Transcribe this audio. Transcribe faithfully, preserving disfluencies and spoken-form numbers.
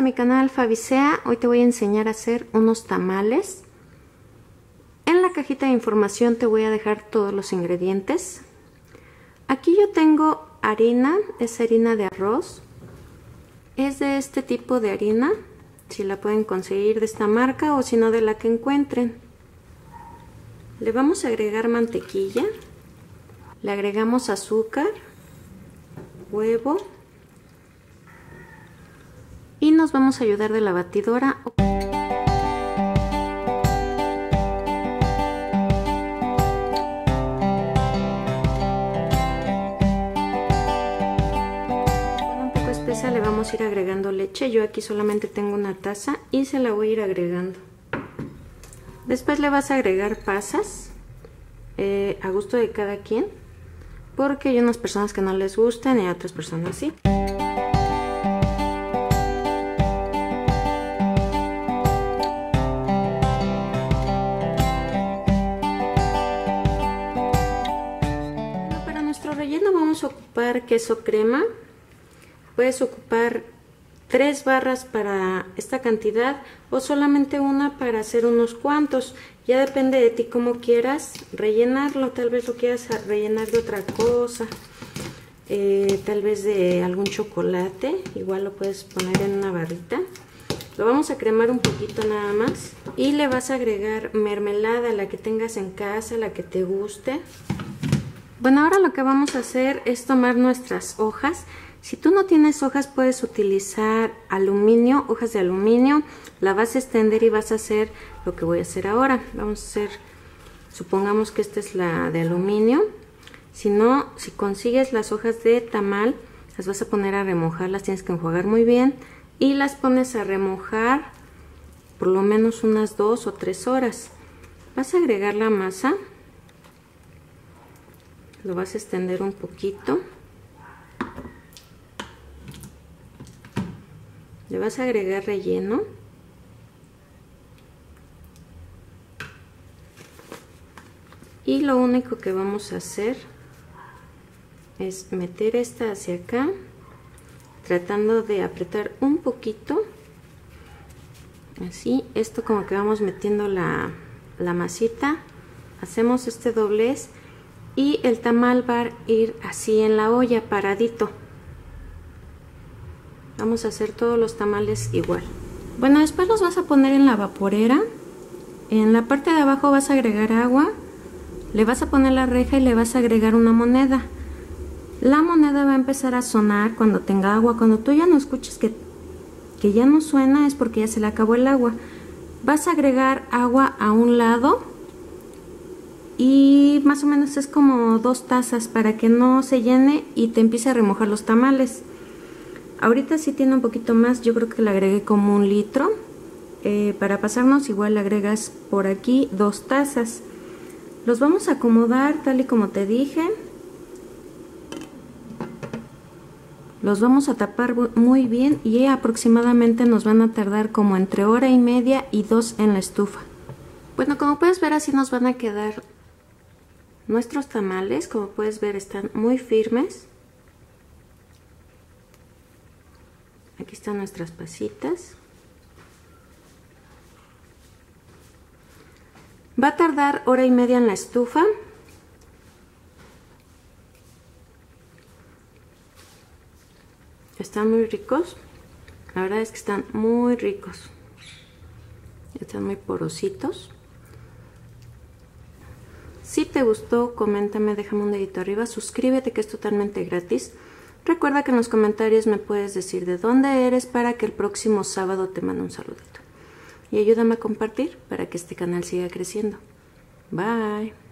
mi canal Fabicea. Hoy te voy a enseñar a hacer unos tamales. En la cajita de información te voy a dejar todos los ingredientes. Aquí yo tengo harina, es harina de arroz. Es de este tipo de harina, si la pueden conseguir de esta marca o si no de la que encuentren. Le vamos a agregar mantequilla, le agregamos azúcar, huevo y nos vamos a ayudar de la batidora. Un poco espesa le vamos a ir agregando leche. Yo aquí solamente tengo una taza y se la voy a ir agregando. Después le vas a agregar pasas eh, a gusto de cada quien, porque hay unas personas que no les gustan y otras personas sí. Para nuestro relleno vamos a ocupar queso crema. Puedes ocupar tres barras para esta cantidad o solamente una para hacer unos cuantos. Ya depende de ti cómo quieras rellenarlo. Tal vez lo quieras rellenar de otra cosa, eh, tal vez de algún chocolate. Igual lo puedes poner en una barrita. Lo vamos a cremar un poquito nada más y le vas a agregar mermelada, la que tengas en casa, la que te guste. Bueno, ahora lo que vamos a hacer es tomar nuestras hojas. Si tú no tienes hojas, puedes utilizar aluminio, hojas de aluminio. La vas a extender y vas a hacer lo que voy a hacer ahora. Vamos a hacer, supongamos que esta es la de aluminio. Si no, si consigues las hojas de tamal, las vas a poner a remojar, las tienes que enjuagar muy bien. Y las pones a remojar por lo menos unas dos o tres horas. Vas a agregar la masa. Lo vas a extender un poquito. Le vas a agregar relleno. Y lo único que vamos a hacer es meter esta hacia acá, tratando de apretar un poquito. Así, esto como que vamos metiendo la, la masita. Hacemos este doblez y el tamal va a ir así en la olla, paradito. Vamos a hacer todos los tamales igual. Bueno, después los vas a poner en la vaporera. En la parte de abajo vas a agregar agua. Le vas a poner la reja y le vas a agregar una moneda. La moneda va a empezar a sonar cuando tenga agua. Cuando tú ya no escuches que, que ya no suena, es porque ya se le acabó el agua. Vas a agregar agua a un lado. Y más o menos es como dos tazas para que no se llene y te empiece a remojar los tamales. Ahorita sí tiene un poquito más, yo creo que le agregué como un litro. Eh, para pasarnos igual le agregas por aquí dos tazas. Los vamos a acomodar tal y como te dije. Los vamos a tapar muy bien y aproximadamente nos van a tardar como entre hora y media y dos en la estufa. Bueno, como puedes ver así nos van a quedar nuestros tamales. Como puedes ver están muy firmes. Aquí están nuestras pasitas. Va a tardar hora y media en la estufa. Están muy ricos. La verdad es que están muy ricos. Están muy porositos. Si te gustó, coméntame, déjame un dedito arriba. Suscríbete, que es totalmente gratis. Recuerda que en los comentarios me puedes decir de dónde eres para que el próximo sábado te mande un saludito. Y ayúdame a compartir para que este canal siga creciendo. Bye.